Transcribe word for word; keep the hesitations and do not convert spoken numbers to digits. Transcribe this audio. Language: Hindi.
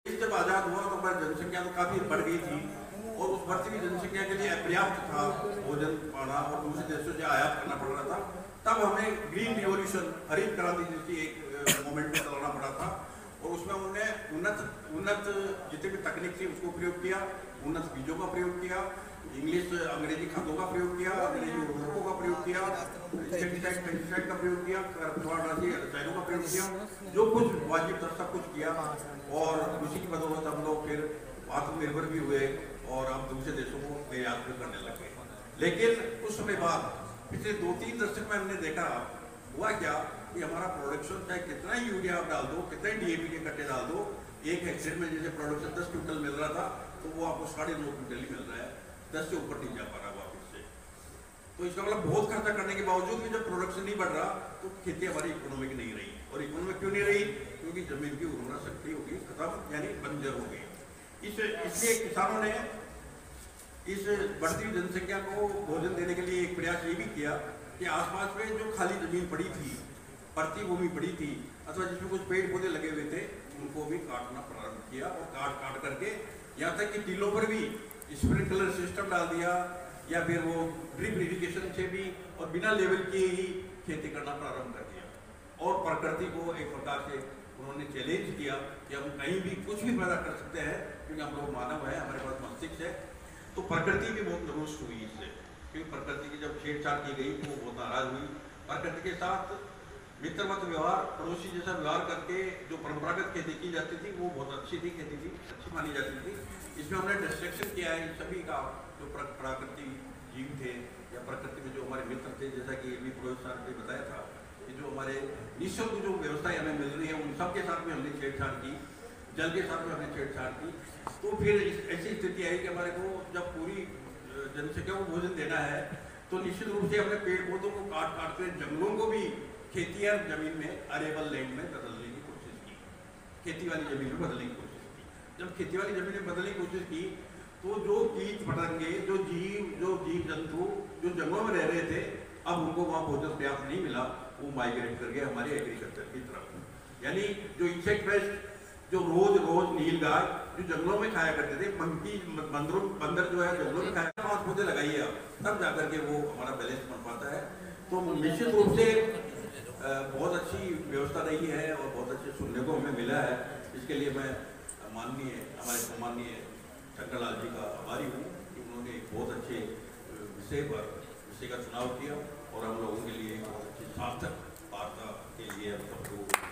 जब आजाद हुआ तो हमारी जनसंख्या तो काफी बढ़ गई थी और उस बढ़ती हुई जनसंख्या के लिए अपर्याप्त था भोजन पाना और दूसरे देशों से आयात करना पड़ रहा था। तब हमें ग्रीन रिवॉल्यूशन, हरित क्रांति जैसी एक मूवमेंट में चलाना पड़ा था और उसमें उन्होंने उन्नत उन्नत जितनी भी तकनीक थी उसको प्रयोग किया, उन्नत बीजों का प्रयोग किया, इंग्लिश अंग्रेजी खादों का प्रयोग किया, अंग्रेजी उर्वरकों का प्रयोग किया, पेस्टिसाइड पेस्टिसाइड का प्रयोग किया, रसायनों का प्रयोग किया, जो कुछ वाजिब था सब कुछ किया और उसी की बदौलत हम लोग फिर आत्मनिर्भर भी हुए और अब दूसरे देशों को निर्यात भी करने लगे। लेकिन कुछ समय बाद पिछले दो तीन दशक में हमने देखा हुआ क्या कि हमारा प्रोडक्शन चाहे कितना ही यूरिया आप डाल दो, कितने डीएपी के कट्टे डाल दो, एक हेक्टेयर में जैसे प्रोडक्शन दस क्विंटल मिल रहा था तो वो आपको साढ़े नौ क्विंटल ही मिल रहा है, दस से ऊपर नहीं जा पा रहा वापिस से। तो इसका मतलब बहुत खर्चा करने के बावजूद भी जब प्रोडक्शन नहीं बढ़ रहा तो खेती हमारी इकोनॉमिक नहीं रही। और इकोनॉमिक क्यों नहीं रही? क्योंकि जमीन की उर्वरा शक्ति होगी खत्म, यानी बंजर हो गई। इस इसलिए किसानों ने इस बढ़ती हुई जनसंख्या को भोजन देने के लिए एक प्रयास ये भी किया कि आसपास में जो खाली जमीन पड़ी थी, परती भूमि पड़ी थी अथवा जिसमें कुछ पेड़ पौधे लगे हुए थे उनको भी काटना प्रारंभ किया और काट काट करके यहाँ तक कि टीलों पर भी स्प्रिंकलर सिस्टम डाल दिया या फिर वो ड्रिप इरिगेशन से भी और बिना लेवल किए ही खेती करना प्रारंभ कर दिया। और प्रकृति को एक प्रकार से उन्होंने चैलेंज किया कि हम कहीं भी कुछ भी पैदा कर सकते हैं क्योंकि हम लोग मानव है, हमारे पास मस्तिष्क है। तो प्रकृति भी बहुत रुष्ट हुई इससे, क्योंकि प्रकृति की जब छेड़छाड़ की गई तो वो बहुत नाराज हुई। प्रकृति के साथ मित्रवत व्यवहार, पड़ोसी जैसा व्यवहार करके जो परंपरागत खेती की जाती थी वो बहुत अच्छी थी, खेती थी अच्छी मानी जाती थी। इसमें हमने डिस्ट्रक्शन किया है सभी का, जो प्राकृतिक जीव थे या प्रकृति में जो हमारे मित्र थे, जैसा कि भी पुरोहित साहब ने बताया था कि जो हमारे निःशुल्क जो व्यवस्थाएं हमें मिल रही है उन सब के साथ में हमने छेड़छाड़ की, जल के साथ में हमने छेड़छाड़ की। तो फिर ऐसी स्थिति आई कि हमारे को जब पूरी जनसंख्या को भोजन देना है तो निश्चित रूप से हमने पेड़ पौधों को काट काट कर जंगलों को भी खेती या जमीन में अरेबल लैंड में बदलने की कोशिश की, खेती वाली जमीन में बदलने की कोशिश की। जब खेती वाली जमीन में बदलने की कोशिश की तो जो कीट पतंगे, जो जीव जो जीव जंतु जो जंगलों में रह रहे थे, अब उनको वहाँ भोजन पर्याप्त नहीं मिला, वो माइग्रेट कर गए हमारे एग्रीकल्चर की तरफ। यानी जो इंसेक्ट पेस्ट जो रोज रोज नीलगाय जो जंगलों में खाया करते थे, मंकी बंदरों बंदर जो है जंगलों में खाया, पांच पौधे लगाइए आप, तब जाकर के वो हमारा बैलेंस बन पाता है। तो निश्चित रूप से बहुत अच्छी व्यवस्था रही है और बहुत अच्छे सुनने को हमें मिला है। इसके लिए मैं माननीय हमारे सम्माननीय शंकरलाल जी का आभारी हूँ कि उन्होंने बहुत अच्छे विषय पर विषय का चुनाव किया और हम लोगों के लिए बहुत अच्छी सार्थक वार्ता के लिए हम सबको